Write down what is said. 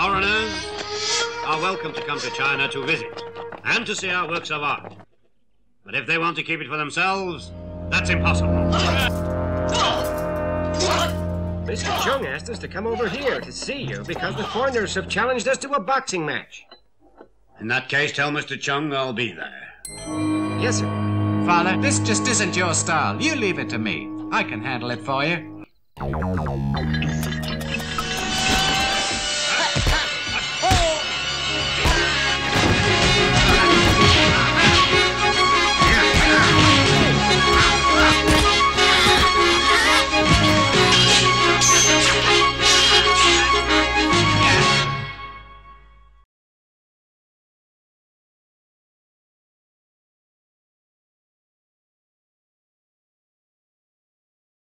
Foreigners are welcome to come to China to visit and to see our works of art. But if they want to keep it for themselves, that's impossible. Mr. Chung asked us to come over here to see you because the foreigners have challenged us to a boxing match. In that case, tell Mr. Chung I'll be there. Yes, sir. Father, this just isn't your style. You leave it to me. I can handle it for you.